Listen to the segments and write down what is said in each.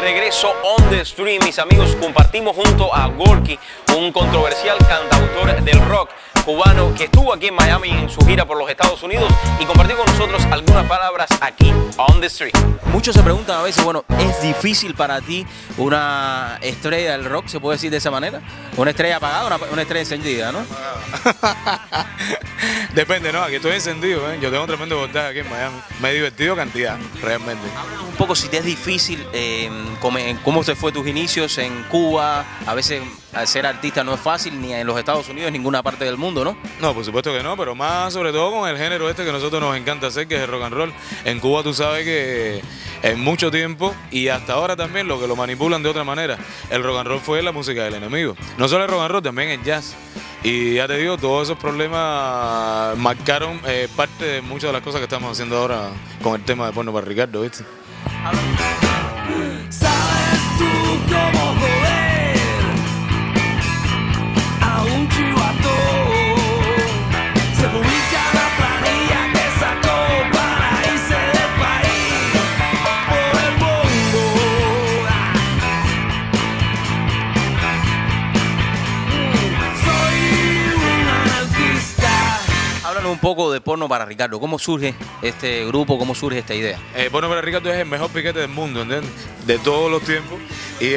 regreso on the stream, mis amigos. Compartimos junto a Gorky, un controversial cantautor del rock cubano que estuvo aquí en Miami en su gira por los Estados Unidos y compartió con nosotros algunas palabras aquí on the street. Muchos se preguntan a veces, bueno, ¿es difícil para ti una estrella del rock, se puede decir de esa manera? Una estrella apagada, una estrella encendida, ¿no? Depende, ¿no? Aquí estoy encendido, ¿eh? Yo tengo un tremendo voltaje aquí en Miami. Me he divertido cantidad, realmente. Háblanos un poco si te es difícil, cómo se fue tus inicios en Cuba. A veces ser artista no es fácil, ni en los Estados Unidos, ni en ninguna parte del mundo, ¿no? No, por supuesto que no, pero más sobre todo con el género este que a nosotros nos encanta hacer, que es el rock and roll. En Cuba tú sabes que en mucho tiempo, y hasta ahora también, lo que lo manipulan de otra manera, el rock and roll fue la música del enemigo. No solo el rock and roll, también el jazz. Y ya te digo, todos esos problemas marcaron parte de muchas de las cosas que estamos haciendo ahora con el tema de Porno para Ricardo, ¿viste? ¿Sabes tú cómo joder a un chivato? Se publica la planilla que sacó para irse del país por el bombo. Soy un anarquista. Háblanos un poco de Porno para Ricardo. ¿Cómo surge este grupo? ¿Cómo surge esta idea? Porno para Ricardo es el mejor piquete del mundo, ¿entiendes? De todos los tiempos. Y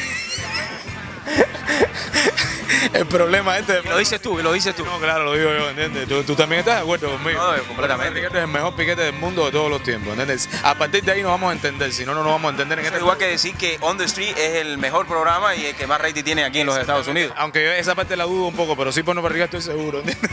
el problema este... Lo dices tú, lo dices tú. No, claro, lo digo yo, ¿entiendes? Tú también estás de acuerdo conmigo. No, completamente. Ricardo es el mejor piquete del mundo de todos los tiempos, ¿entiendes? A partir de ahí nos vamos a entender, si no, no nos vamos a entender en Es igual que decir que On The Street es el mejor programa y el que más rating tiene aquí en los Estados Unidos. Aunque yo esa parte la dudo un poco, pero sí Porno para Ricardo estoy seguro, ¿entiendes?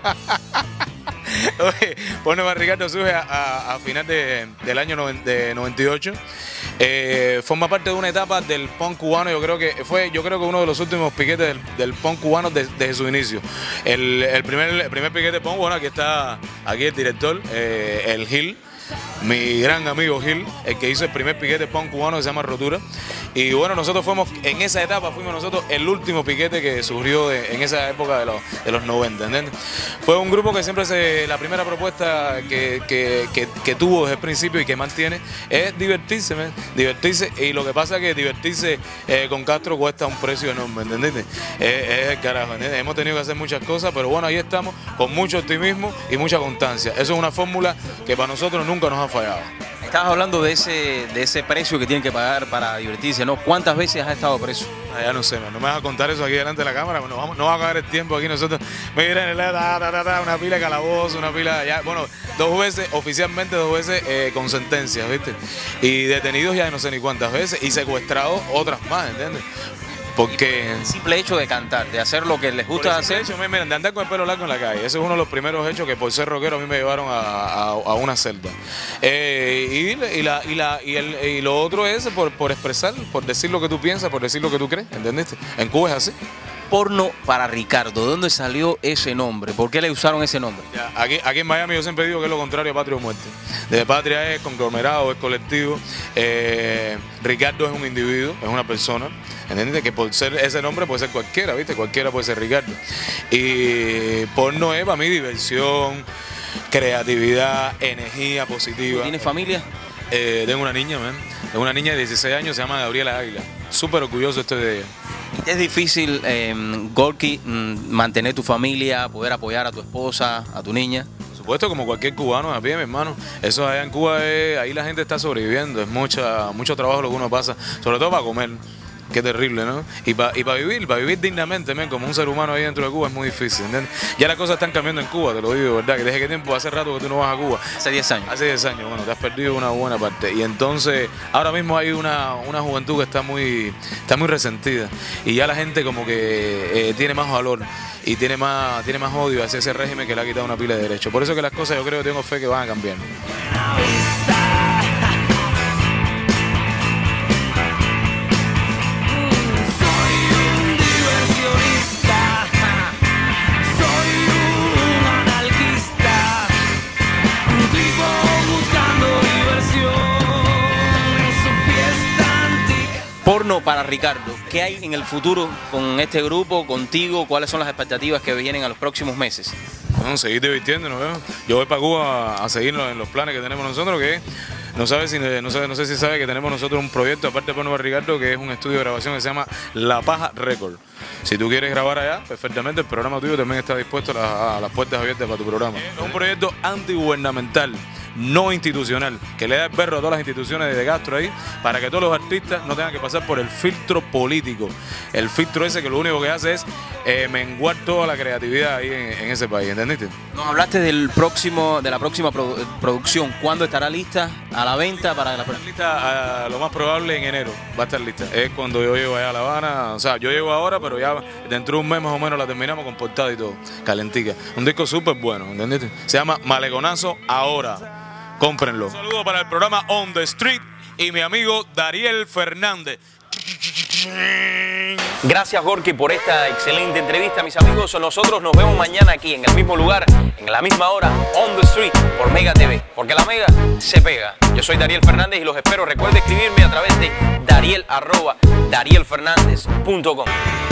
Oye, Porno para Ricardo surge a final del año 98. Forma parte de una etapa del punk cubano. Yo creo que uno de los últimos piquetes del punk cubano desde su inicio. El primer piquete punk, bueno, aquí está el director, el Gil, mi gran amigo Gil, el que hizo el primer piquete punk cubano que se llama Rotura. Y bueno, nosotros fuimos el último piquete que surgió en esa época de los 90, ¿entiendes? Fue un grupo que siempre la primera propuesta que tuvo desde el principio y que mantiene es divertirse, ¿me? Divertirse, y lo que pasa es que divertirse con Castro cuesta un precio enorme, ¿entendés? Es el carajo, ¿entiendes? Hemos tenido que hacer muchas cosas, pero bueno, ahí estamos con mucho optimismo y mucha constancia. Eso es una fórmula que para nosotros nunca nos ha fallado. Estabas hablando de ese precio que tienen que pagar para divertirse, ¿no? ¿Cuántas veces has estado preso? Ya no sé, no me vas a contar eso aquí delante de la cámara, no va a acabar el tiempo aquí nosotros. Miren, una pila de calabozo, una pila, ya, bueno, 2 veces, oficialmente 2 veces con sentencias, ¿viste? Y detenidos ya no sé ni cuántas veces, y secuestrados otras más, ¿entiendes? Porque El simple hecho de cantar, de hacer lo que les gusta hacer. Miren, de andar con el pelo largo en la calle, ese es uno de los primeros hechos que por ser rockero a mí me llevaron a una celda. Y lo otro es por expresar, por decir lo que tú piensas, por decir lo que tú crees, ¿entendiste? En Cuba es así. Porno para Ricardo, ¿de dónde salió ese nombre? ¿Por qué le usaron ese nombre? Ya, aquí en Miami yo siempre digo que es lo contrario a Patria o Muerte. De Patria es conglomerado, es colectivo. Ricardo es un individuo, es una persona. ¿Entiendes? Que por ser ese nombre puede ser cualquiera, ¿viste? Cualquiera puede ser Ricardo. Y porno es para mí diversión, creatividad, energía positiva. ¿Tienes familia? Tengo una niña, man. Tengo una niña de 16 años, se llama Gabriela Águila. Súper orgulloso estoy de ella. ¿Es difícil, Gorky, mantener tu familia, poder apoyar a tu esposa, a tu niña? Por supuesto, como cualquier cubano a pie, mi hermano. Eso allá en Cuba, ahí la gente está sobreviviendo. Es mucho trabajo lo que uno pasa, sobre todo para comer. Qué terrible, ¿no? Y para vivir dignamente, como un ser humano ahí dentro de Cuba es muy difícil, ¿entiendes? Ya las cosas están cambiando en Cuba, te lo digo, ¿verdad? Que ¿desde qué tiempo? Hace rato que tú no vas a Cuba. Hace 10 años. Hace 10 años, bueno, te has perdido una buena parte. Y entonces, ahora mismo hay una juventud que está muy resentida. Y ya la gente como que tiene más valor y tiene más odio hacia ese régimen que le ha quitado una pila de derechos. Por eso que las cosas yo creo que tengo fe que van a cambiar. Porno para Ricardo, ¿qué hay en el futuro con este grupo, contigo? ¿Cuáles son las expectativas que vienen a los próximos meses? Bueno, seguir divirtiéndonos, ¿no? Yo voy para Cuba a seguir en los planes que tenemos nosotros, que es no sé si sabe que tenemos nosotros un proyecto, aparte de Porno Ricardo, que es un estudio de grabación que se llama La Paja Record. Si tú quieres grabar allá, perfectamente, el programa tuyo también está dispuesto a las puertas abiertas para tu programa. Es un proyecto antigubernamental, no institucional, que le da el berro a todas las instituciones de Castro ahí, para que todos los artistas no tengan que pasar por el filtro político. El filtro ese que lo único que hace es menguar toda la creatividad ahí en ese país, ¿entendiste? Nos hablaste de la próxima producción. ¿Cuándo estará lista a la venta para la Va a estar lista, lo más probable en enero, va a estar lista. Es cuando yo llego allá a La Habana, o sea, yo llego ahora, pero ya dentro de un mes más o menos la terminamos con portada y todo, calentica. Un disco súper bueno, ¿entendiste? Se llama Maleconazo Ahora. Cómprenlo. Un saludo para el programa On the Street y mi amigo Dariel Fernández. Gracias, Gorky, por esta excelente entrevista, mis amigos. Nosotros nos vemos mañana aquí, en el mismo lugar, en la misma hora, On the Street, por Mega TV. Porque la Mega se pega. Yo soy Dariel Fernández y los espero. Recuerde escribirme a través de dariel@darielfernandez.com.